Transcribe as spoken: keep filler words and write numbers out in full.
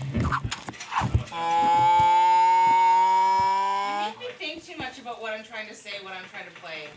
You make me think too much about what I'm trying to say, what I'm trying to play.